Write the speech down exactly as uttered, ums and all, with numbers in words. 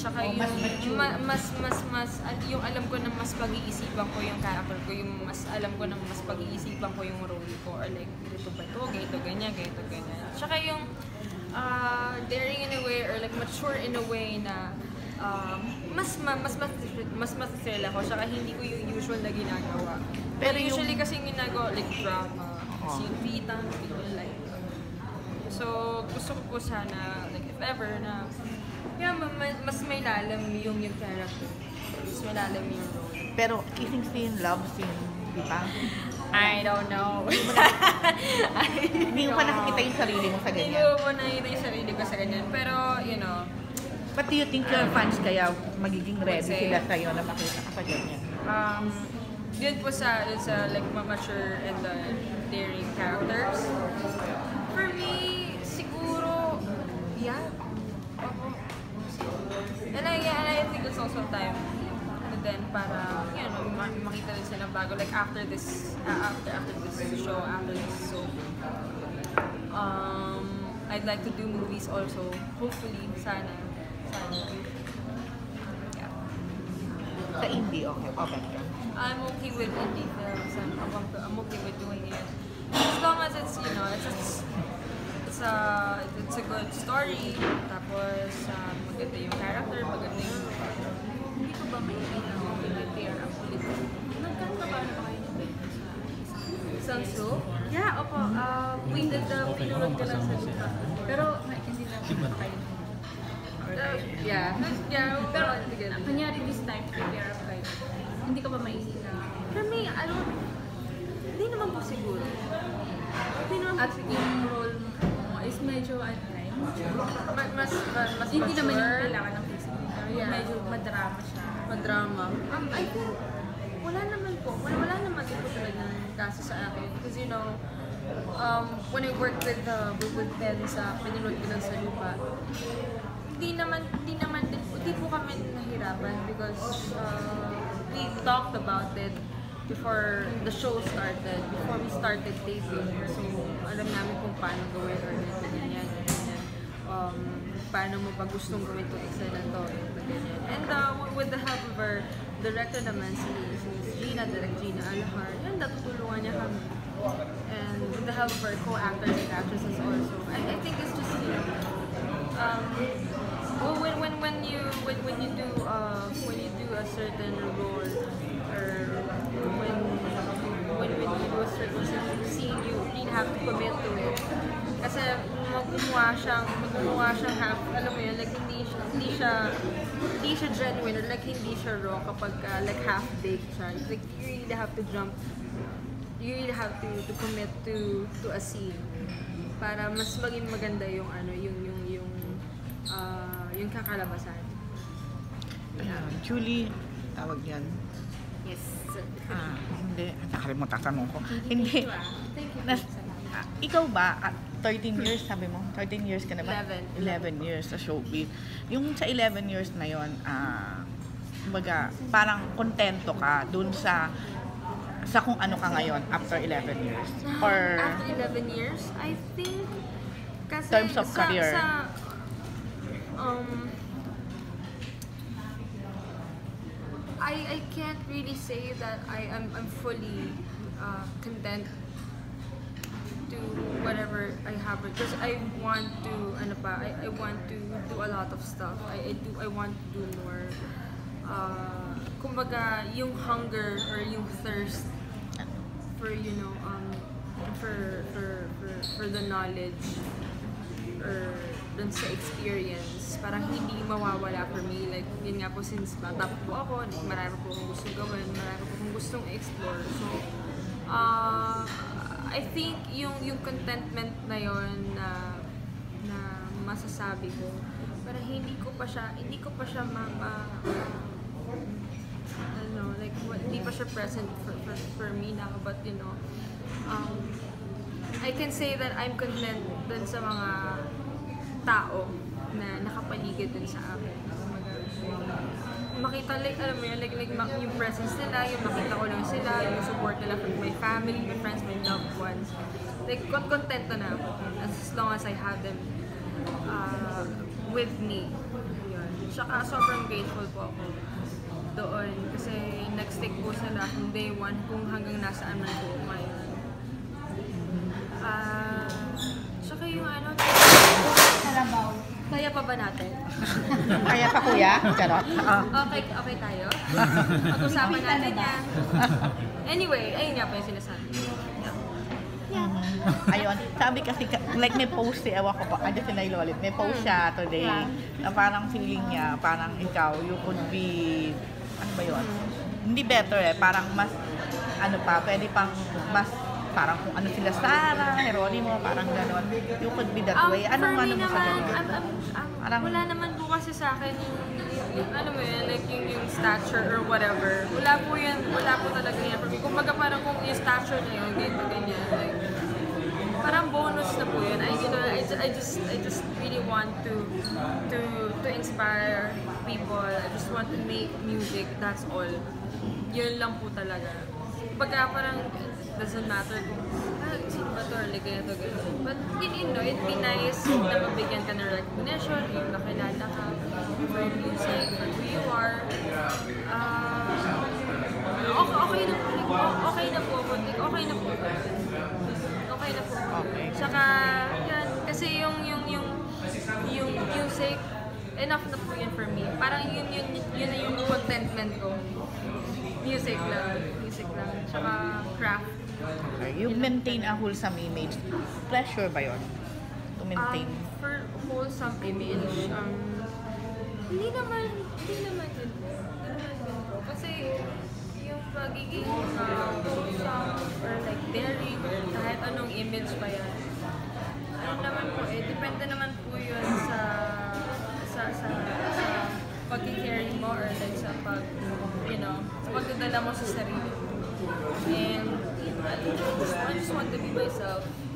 tsaka oh, yung mas mature. ma, mas mas mas yung alam ko na mas pag-iisipan ko yung character ko, yung mas alam ko na mas pag-iisipan ko yung role ko, or like ganito ba ito, ganito ganyan, ganito ganyan. Tsaka yung uh, daring in a way, or like mature in a way na uh, mas ma, mas mas mas masasel ako, tsaka hindi ko yung usual na ginagawa. Pero usually yung... kasi yung ginagawa like drama, oh. Yung pita, like so, gusto ko po sana, like, if ever, na yeah, mas may lalim yung yung character. Mas may lalim yung role. Pero kissing scene, love scene, di ba? I don't know. Hindi mo pa nakikita yung sarili mo sa ganyan? Hindi mo pa nakikita yung sarili ko sa ganyan. Pero, you know. But do you think your fans kaya magiging ready say, sila sa'yo na makita ka sa ganyan? Um, yun po sa, yun sa like, mature and the daring characters. For me, yeah. And I, yeah, and I think it's also time and then para, you know, makita rin sila bago. Like after this, uh, after after this show, after this soap, um, I'd like to do movies also. Hopefully, sana, sana. Yeah. Sa indie, okay, okay ka? I'm okay with indie films. I'm, I'm okay with doing it. As long as it's, you know, it's, it's It's a, it's a good story, tapos um, maganda yung character, maganda yung hindi ko ba may i-prepare ang ulit. Nagkano ba ano ba kayo nito sa isang show? Yeah, opo. Uh, we did the, pinulog ko lang sa lupa. Pero hindi lang pa kayo. Uh, yeah, yeah. Pero kanyari this time, prepare kayo. Hindi ka ba maisina? For me, I don't, hindi naman po siguro. Hindi naman po siguro yung role is medyo at time. Mas, mas, mas hindi mature. Naman yung kailangan ng physical. Yeah. Medyo madrama siya. Madrama. Um, I think, wala naman po. Wala, wala naman din po talaga ng kaso sa akin. Because you know, um, when I worked with, uh, with Ben sa pinulot ko lang sa lupa, hindi naman, hindi naman, hindi po kami nahirapan because uh, we talked about it before the show started, before we started taping. So, alam namin kung paano gawin or ganyan, ganyan, ganyan. Um, paano mo pa gustong gawin itong isa na to, ganyan. And uh, with the help of our director naman, si, si Gina, Direct Gina Alahar, yun, natutulungan niya kami. And with the help of our co-actors and actresses also, I, I think it's just, you know, um, well, when, when, when you, when, when you do, uh, when you do a certain role, or when when when you do a certain scene, you really have to commit to it. Kasi magmumukha siyang, magmumukha siyang half, alam mo yun, like hindi siya, hindi siya, hindi siya genuine, or like hindi siya raw kapag uh, like half-baked siya. Like you really have to jump, you really have to to commit to to a scene para mas maging maganda yung ano, yung yung yung uh, yung kakalabasan. Yeah. Julie, tawag yan. Yes. Ah, hindi. Nakalimutan tanong ko. Hindi. Thank you. Nas, ah, ikaw ba, at thirteen years, sabi mo? thirteen years ka na ba? eleven. eleven years sa showbiz. Yung sa eleven years na yon, ah, kumbaga, parang kontento ka dun sa sa kung ano ka ngayon after eleven years? Or after eleven years, I think kasi terms of sa, career. Sa, um, I, I can't really say that I am I'm fully uh, content to whatever I have because I want to ano pa, I, I want to do a lot of stuff. I, I do I want to do more. Uh, kumbaga yung hunger or yung thirst for you know um for for for, for the knowledge or dun sa experience, parang hindi mawawala for me. Like, yun nga po, since bata po ako, marami po akong gustong gawin, marami po akong gustong explore. So, uh, I think yung yung contentment na yon na na masasabi ko, parang hindi ko pa siya, hindi ko pa siya ma, ma ano, like, hindi pa siya present for, for, for me now, but you know, um, I can say that I'm content dun sa mga tao na nakapaligid dun sa akin. Makita, like, alam mo yun, like, like yung presence nila, yung makita ko lang sila, yung support nila from my family, my friends, my loved ones. Like, content na ako as long as I have them uh, with me. Yun. Tsaka sobrang grateful po ako doon kasi nag-stick po sila from day one kung hanggang nasaan man po ako ngayon. Ah, tsaka yung ano, Kalabaw. kaya pa ba natin? Kaya pa kuya? Charot. Oo. Okay, okay tayo? Pag-usapan natin yan. Anyway, ayun nga po yung sinasabi. Yeah. Ayun, sabi kasi, ka- like may post eh, ewan ko pa, ano si Nailo ulit, may post siya today, na parang feeling niya, parang ikaw, you could be, ano ba yun? Hindi better eh, parang mas, ano pa, pwede pang mas, parang kung ano sila, Sarah, Heronimo, parang gano'n, you could be that way. Um, Anong for ano me mo sa naman, ganun? um, um, um, Parang- wala naman po kasi sa akin yung, yung ano mo yun, like yung, yung stature or whatever. Wala po yan, wala po talaga yan for me. Kumbaga parang kung yung stature na yun, ganito, ganyan, like, parang bonus na po yun. I, you know, I, ju- I just, I just really want to, to, to inspire people. I just want to make music, that's all. Yun lang po talaga. Pagka parang, it doesn't matter kung, ah, sino ba to, or like, ganito, ganito. But, yun, you know, it'd be nice na mabigyan ka ng recognition, yung nakilala ka for your music, for who you are. Ah, okay, okay na po, like, okay na po, like, okay na po. Okay na po. Okay. Tsaka, yan, kasi yung, yung, yung, yung music, enough na po yun for me. Parang yun, yun, yun na yung contentment ko. Music lang, music lang. Tsaka craft. Okay. You maintain a wholesome image. Pleasure ba yun? To maintain? Um, for wholesome image, um, hindi naman, hindi naman yun po. Hindi naman yun po. Kasi, yung pagiging uh, wholesome or like daring, kahit anong image pa yan, ano naman po eh, depende naman po yun sa, sa, sa, sa pag-carry mo or like sa pag, you know, sa pagdadala mo sa sarili mo. And, I just, I just want to be myself.